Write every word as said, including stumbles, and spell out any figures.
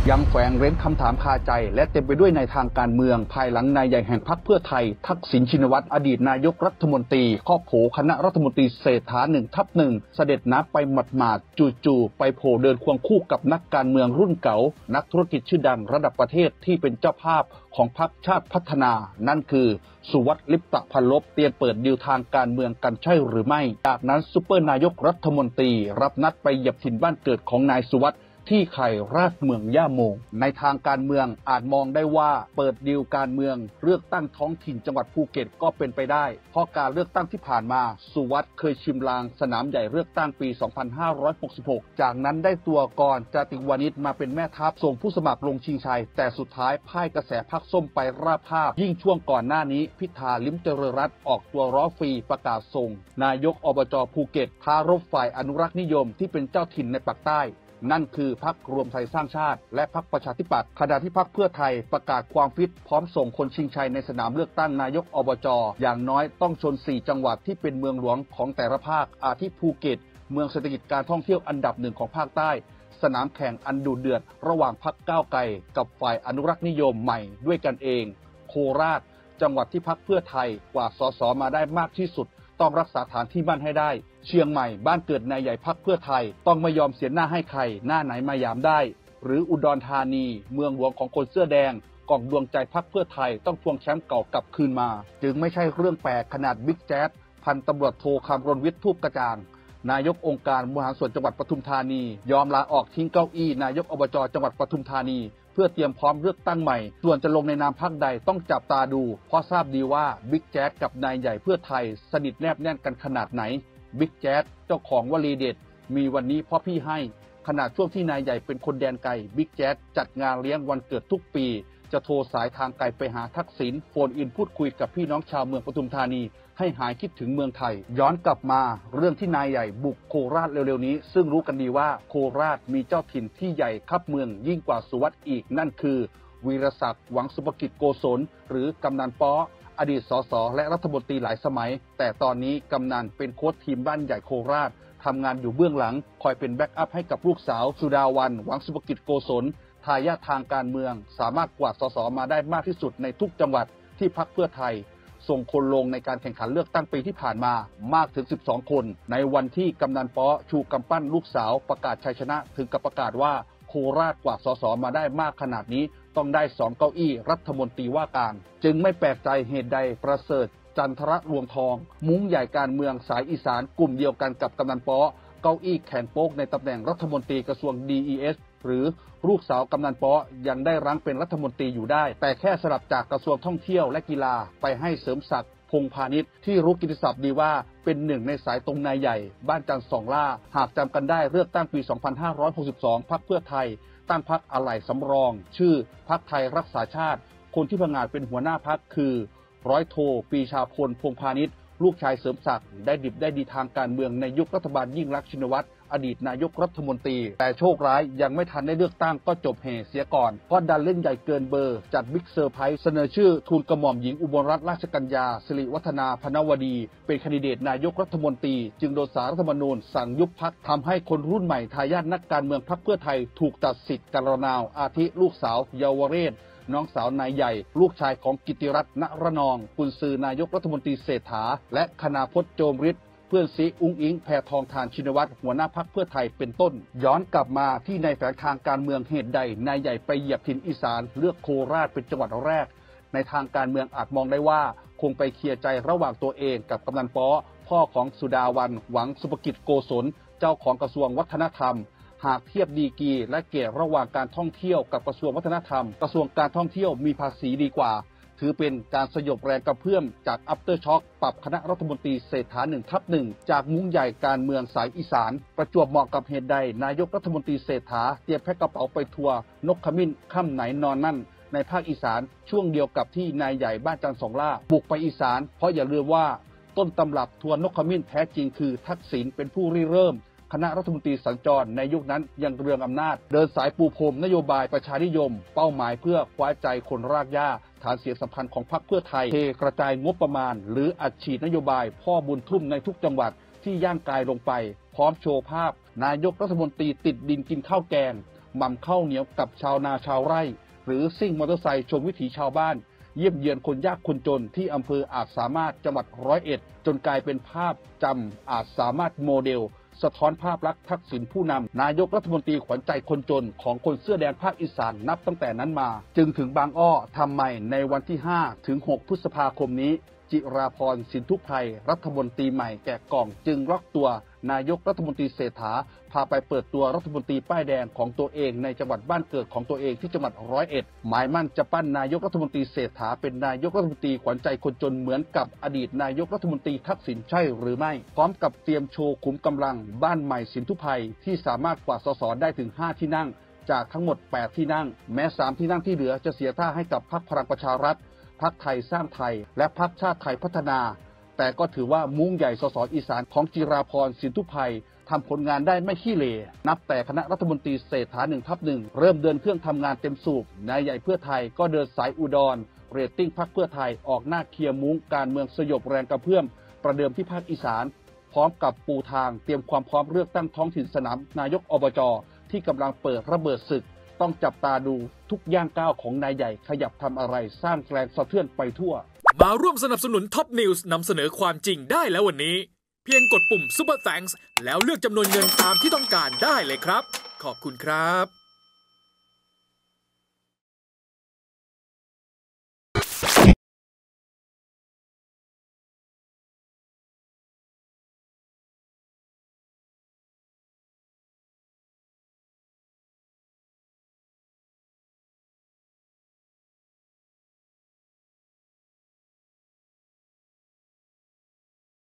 ยังแฝงเร้นคำถามคาใจและเต็มไปด้วยในทางการเมืองภายหลังนายใหญ่แห่งพรรคเพื่อไทยทักษิณชินวัตรอดีตนายกรัฐมนตรีครอบโผคณะรัฐมนตรีเศรษฐาหนึ่งทับหนึ่งเสด็จน้ำไปหมาดๆจู่ๆไปโผล่เดินควงคู่กับนักการเมืองรุ่นเก่านักธุรกิจชื่อดังระดับประเทศที่เป็นเจ้าภาพของพรรคชาติพัฒนานั่นคือสุวัสดิ์ลิปตพันลบเตรียมเปิดดีลทางการเมืองกันใช่หรือไม่จากนั้นซุปเปอร์นายกรัฐมนตรีรับนัดไปเหยียบถิ่นบ้านเกิดของนายสุวัสดิ์ที่ไข่ราชเมืองย่าโมในทางการเมืองอาจมองได้ว่าเปิดดีลการเมืองเลือกตั้งท้องถิ่นจังหวัดภูเก็ตก็เป็นไปได้เพราะการเลือกตั้งที่ผ่านมาสุวัสดิ์เคยชิมลางสนามใหญ่เลือกตั้งปี สองพันห้าร้อยหกสิบหก จากนั้นได้ตัวกรจติวานิชมาเป็นแม่ทัพส่งผู้สมัครลงชิงชัยแต่สุดท้ายพ่ายกระแสพรรคส้มไปราบคาบยิ่งช่วงก่อนหน้านี้พิธาลิ้มเจริญรัตน์ออกตัวร้อฟรีประกาศส่งนายกอบจภูเก็ตท้ารบฝ่ายอนุรักษ์นิยมที่เป็นเจ้าถิ่นในปากใต้นั่นคือพรรครวมไทยสร้างชาติและพรรคประชาธิปัตย์ขณะที่พรรคเพื่อไทยประกาศความฟิตพร้อมส่งคนชิงชัยในสนามเลือกตั้งนายกอบจอย่างน้อยต้องชนสี่จังหวัดที่เป็นเมืองหลวงของแต่ละภาคอาทิภูเก็ตเมืองเศรษฐกิจการท่องเที่ยวอันดับหนึ่งของภาคใต้สนามแข่งอันดุเดือดระหว่างพรรคก้าวไกลกับฝ่ายอนุรักษ์นิยมใหม่ด้วยกันเองโคราชจังหวัดที่พรรคเพื่อไทยกว่าสสมาได้มากที่สุดต้องรักษาฐานที่มั่นให้ได้เชียงใหม่บ้านเกิดนายใหญ่พรรคเพื่อไทยต้องไม่ยอมเสียหน้าให้ใครหน้าไหนมายามได้หรืออุดรธานีเมืองหลวงของคนเสื้อแดงกล่องดวงใจพรรคเพื่อไทยต้องทวงแชมป์เก่ากลับคืนมาจึงไม่ใช่เรื่องแปลกขนาดบิ๊กแจ๊ดพันตำรวจโทคำรณวิทย์ทูปกระจ่างนายกองค์การบริหารส่วนจังหวัดปทุมธานียอมลาออกทิ้งเก้าอี้นายกอบจจังหวัดปทุมธานีเพื่อเตรียมพร้อมเลือกตั้งใหม่ส่วนจะลงในนามพรรคใดต้องจับตาดูเพราะทราบดีว่าบิ๊กแจ๊ดกับนายใหญ่เพื่อไทยสนิทแนบแน่นกันขนาดไหนบิ๊กแจ๊ดเจ้าของวลีเด็ดมีวันนี้เพราะพี่ให้ขณะช่วงที่นายใหญ่เป็นคนแดนไกลบิ๊กแจ๊ดจัดงานเลี้ยงวันเกิดทุกปีจะโทรสายทางไกลไปหาทักษิณโฟนอินพูดคุยกับพี่น้องชาวเมืองปทุมธานีให้หายคิดถึงเมืองไทยย้อนกลับมาเรื่องที่นายใหญ่บุกโคราชเร็วๆนี้ซึ่งรู้กันดีว่าโคราชมีเจ้าถิ่นที่ใหญ่คับเมืองยิ่งกว่าสุวัสดิ์อีกนั่นคือวีรศักดิ์หวังสุภกิจโกศลหรือกำนันป๊ออดีตสสและรัฐมนตรีหลายสมัยแต่ตอนนี้กำนันเป็นโค้ชทีมบ้านใหญ่โคราชทำงานอยู่เบื้องหลังคอยเป็นแบ็กอัพให้กับลูกสาวสุดาวันหวังสุภกิจโกศลทายาททางการเมืองสามารถกวาดสสมาได้มากที่สุดในทุกจังหวัดที่พรรคเพื่อไทยส่งคนลงในการแข่งขันเลือกตั้งปีที่ผ่านมามากถึงสิบสองคนในวันที่กำนันป๊อชูกำปั้นลูกสาวประกาศชัยชนะถึงกับประกาศว่าโคราชกว่าสสมาได้มากขนาดนี้ต้องได้สองเก้าอี้รัฐมนตรีว่าการจึงไม่แปลกใจเหตุใดประเสริฐจันทรรวงทองมุ้งใหญ่การเมืองสายอีสานกลุ่มเดียวกันกับกำนันป๊อเก้าอี้แขนโป๊กในตำแหน่งรัฐมนตรีกระทรวง ดี อี เอส หรือลูกสาวกำนันป๊อยังได้รั้งเป็นรัฐมนตรีอยู่ได้แต่แค่สลับจากกระทรวงท่องเที่ยวและกีฬาไปให้เสริมศักดิ์พงษ์พาณิชย์ที่รู้กิตติศัพท์ดีว่าเป็นหนึ่งในสายตรงนายใหญ่บ้านจันทร์สองล่าหากจำกันได้เลือกตั้งปี สองพันห้าร้อยหกสิบสอง พรรคเพื่อไทยตั้งพรรคอะไหล่สำรองชื่อพรรคไทยรักษาชาติคนที่ประกาศเป็นหัวหน้าพรรคคือร้อยโทปรีชาพลพงษ์พาณิชย์ลูกชายเสริมศักดิ์ได้ดิบได้ดีทางการเมืองในยุครัฐบาลยิ่งลักษณ์ชินวัตรอดีตนายกรัฐมนตรีแต่โชคร้ายยังไม่ทันได้เลือกตั้งก็จบเหเสียก่อนเพราะดันเล่นใหญ่เกินเบอร์จัดบิ๊กเซอร์ไพรส์เสนอชื่อทูลกระหม่อมหญิงอุบลรัตนราชกัญญาสิริวัฒนาพนวดีเป็นแคนดิเดตนายกรัฐมนตรีจึงโดนศาลรัฐธรรมนูญสั่งยุบพรรคทำให้คนรุ่นใหม่ทายาทนักการเมืองพรรคเพื่อไทยถูกตัดสิทธิ์การระนาวอาทิลูกสาวเยาวเรศน้องสาวนายใหญ่ลูกชายของกิติรัตน์ณรนองกุญซือนายกรัฐมนตรีเศรษฐาและคณาพจน์โจมฤทธิ์เพื่อนซีอุ้งอิงแพทองธารชินวัตรหัวหน้าพรรคเพื่อไทยเป็นต้นย้อนกลับมาที่ในแฝงทางการเมืองเหตุใดนายใหญ่ไปเหยียบถิ่นอีสานเลือกโคราชเป็นจังหวัดแรกในทางการเมืองอาจมองได้ว่าคงไปเคลียร์ใจระหว่างตัวเองกับกำนันป๊อพ่อของสุดาวันหวังสุภกิจโกศลเจ้าของกระทรวงวัฒนธรรมหากเทียบดีกรีและเกรดระหว่างการท่องเที่ยวกับกระทรวงวัฒนธรรมกระทรวงการท่องเที่ยวมีภาษีดีกว่าถือเป็นการสยบแรงกระเพื่อมจากอัปเตอร์ช็อคปรับคณะรัฐมนตรีเศรษฐาหนึ่งทับหนึ่งจากมุ้งใหญ่การเมืองสายอีสานประจวบเหมาะกับเหตุใดนายกรัฐมนตรีเศรษฐาเตรียมแพ็คกระเป๋าไปทัวร์นกขมิ้นค่ำไหนนอนนั่นในภาคอีสานช่วงเดียวกับที่นายใหญ่บ้านจันทร์สองล่าบุกไปอีสานเพราะอย่าลืมว่าต้นตำรับทัวร์นกขมิ้นแท้จริงคือทักษิณเป็นผู้ริเริ่มคณะรัฐมนตรีสัญจรในยุคนั้นยังเรืองอำนาจเดินสายปูพรมนโยบายประชานิยมเป้าหมายเพื่อคว้าใจคนรากหญ้าฐานเสียงสำคัญของพรรคเพื่อไทยเทกระจายงบประมาณหรืออัดฉีดนโยบายพ่อบุญทุ่มในทุกจังหวัดที่ย่างกายลงไปพร้อมโชว์ภาพนายกรัฐมนตรีติดดินกินข้าวแกงหม่ำข้าวเหนียวกับชาวนาชาวไร่หรือซิ่งมอเตอร์ไซค์ชมวิถีชาวบ้านเยี่ยมเยียนคนยากคนจนที่อำเภออาจสามารถจังหวัดร้อยเอ็ดจนกลายเป็นภาพจำอาจสามารถโมเดลสะท้อนภาพลักษณ์ทักษิณผู้นำนายกรัฐมนตรีขวัญใจคนจนของคนเสื้อแดงภาคอีสานนับตั้งแต่นั้นมาจึงถึงบางอ้อทำใหม่ในวันที่ห้าถึงหกพฤษภาคมนี้จิราพรสินธุไพรรัฐมนตรีใหม่แกะกล่องจึงล็อกตัวนายกรัฐมนตรีเศรษฐาพาไปเปิดตัวรัฐมนตรีป้ายแดงของตัวเองในจังหวัดบ้านเกิดของตัวเองที่จังหวัดร้อยเอ็ดหมายมั่นจะปั้นนายกรัฐมนตรีเศรษฐาเป็นนายกรัฐมนตรีขวัญใจคนจนเหมือนกับอดีตนายกรัฐมนตรีทักษิณใช่หรือไม่พร้อมกับเตรียมโชว์ขุมกำลังบ้านใหม่สินธุไพรที่สามารถกวาดสสได้ถึงห้าที่นั่งจากทั้งหมดแปดที่นั่งแม้สามที่นั่งที่เหลือจะเสียท่าให้กับพรรคพลังประชารัฐพรรคไทยสร้างไทยและพรรคชาติไทยพัฒนาแต่ก็ถือว่ามุ้งใหญ่สสอีสานของจิราพรสินธุไพรทำผลงานได้ไม่ขี้เหร่นับแต่คณะรัฐมนตรีเศรษฐาหนึ่งทับหนึ่งเริ่มเดินเครื่องทำงานเต็มสูบนายใหญ่เพื่อไทยก็เดินสายอุดรเรตติ้งพรรคเพื่อไทยออกหน้าเคลียร์มุ้งการเมืองสยบแรงกระเพื่อมประเดิมที่ภาคอีสานพร้อมกับปูทางเตรียมความพร้อมเลือกตั้งท้องถิ่นสนามนายกอบจที่กำลังเปิดระเบิดศึกต้องจับตาดูทุกย่างก้าวของนายใหญ่ขยับทำอะไรสร้างแรงสะเทือนไปทั่วมาร่วมสนับสนุนท็อปนิวส์นำเสนอความจริงได้แล้ววันนี้เพียงกดปุ่ม Super Thanks แล้วเลือกจำนวนเงินตามที่ต้องการได้เลยครับขอบคุณครับ